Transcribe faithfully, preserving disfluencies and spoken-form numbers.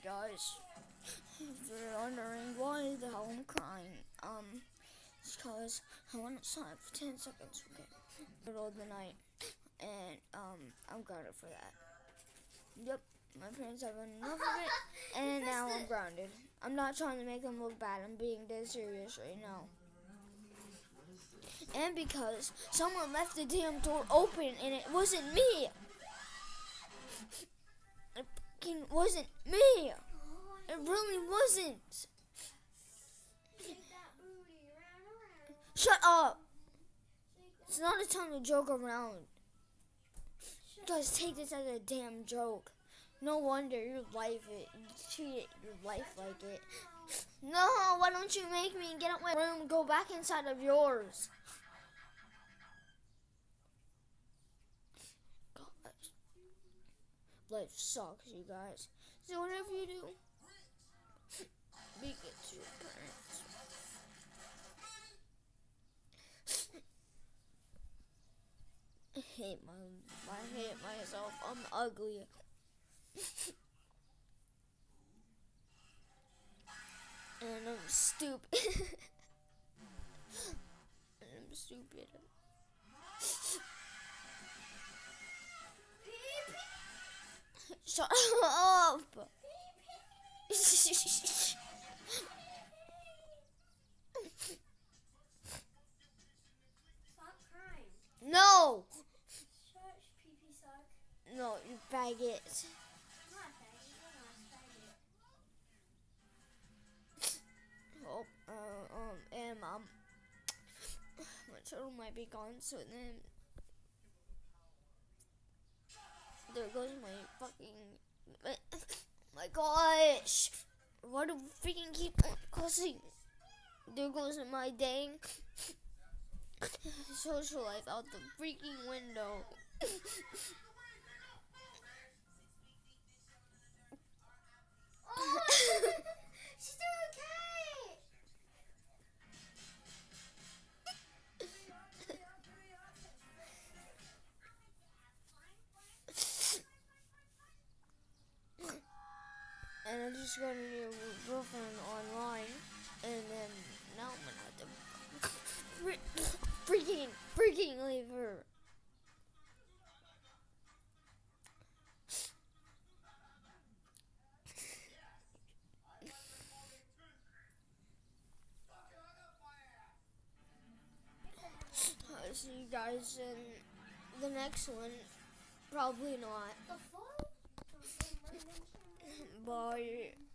guys, if you're wondering why the hell I'm crying, um, it's because I went outside for ten seconds, okay, middle of the night, and, um, I'm grounded for that. Yep, my parents have enough of it, and now I'm grounded. I'm not trying to make them look bad, I'm being dead serious right now. And because someone left the damn door open, and it wasn't me! It fucking wasn't me! It really wasn't! Shut up! It's not a time to joke around. You guys take this as a damn joke. No wonder your life, it, you treat your life like it. No, why don't you make me get out my room and go back inside of yours? Gosh. Life sucks, you guys. So whatever you do, be good to your parents. I hate my, I hate myself. I'm ugly. And I'm stupid. And I'm stupid. Shut up. Stop crying. No. Shush, pee pee suck. No, you faggot. I'm not faggot, you're not faggot. Oh, uh, um, and mom, my children might be gone, so then there goes my fucking, my, my gosh, why do we freaking keep on cussing? There goes my dang social life out the freaking window. Oh, she's doing okay. And I just got a new girlfriend online, and then now I'm gonna have to freaking, freaking leave her. I'll see you guys in the next one. Probably not. The phone? Bye.